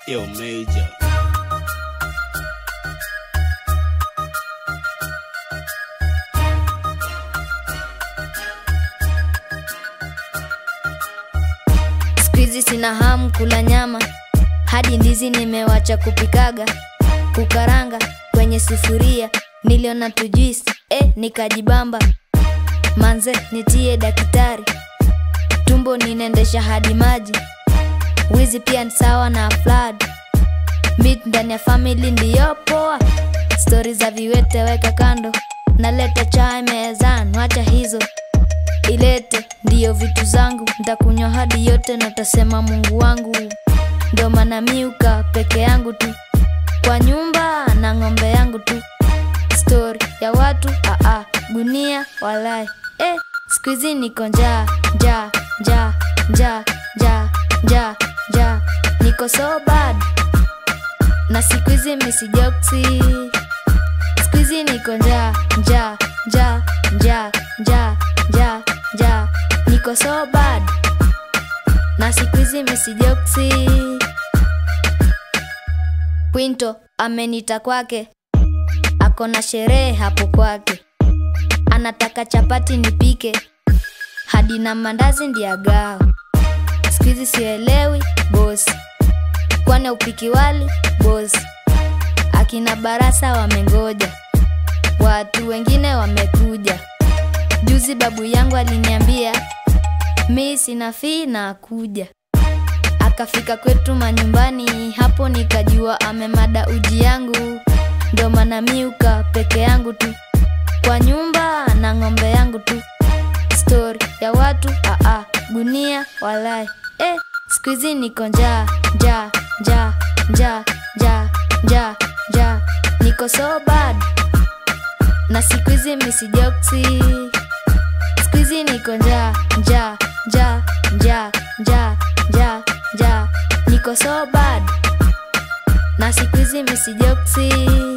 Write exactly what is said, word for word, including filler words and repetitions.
Yo, Major. Squeezy sina hamu kula nyama, hadi ndizi nimewacha kupikaga. Kukaranga kwenye sufuria, niliona tu juice, eh nikajibamba. Manze nitie daktari, tumbo ninendesha hadi maji. Wizi pia ni sawa na flood, meat ndani ya family ndiyo poa. Stories za viwete weka kando, naleta chai mezani, wacha hizo. Ilete ndiyo vitu zangu, nitakunywa hadi yote na tasema Mungu wangu. Ndo maana miuka peke yangu tu, kwa nyumba na ng'ombe yangu tu. Story ya watu ah ah, gunia walai. Eh, Squeezy niko njaa, njaa, njaa, njaa, njaa, njaa, njaa. Niko so bad, na siku hizi misi joksi. Squeezy niko njaa, njaa, njaa, njaa, njaa, njaa, njaa. Niko so bad, na siku hizi misi joksi. Quinto amenita kwake, ako na sherehe hapo kwake. Anataka chapati nipike, hadi na mandazi ndiagao. Squeezy sielewi boss, kwani upiki wali boss. Akina Barasa wamengoja, watu wengine wamekuja. Juzi babu yangu aliniambia, mimi sina fee na kuja. Akafika kwetu manyumbani, hapo nikajua amemada uji yangu. Ndo maana miuka peke yangu tu, kwa nyumba na ng'ombe yangu tu. Story ya watu ah ah, gunia walai. Eh, Squeezy niko njaa, njaa, njaa, njaa, njaa, njaa, njaa. Niko so bad, na siku hizi misi joksi. Squeezy niko njaa, njaa, njaa, njaa, njaa, njaa, njaa. Niko so bad, na siku hizi misi joksi.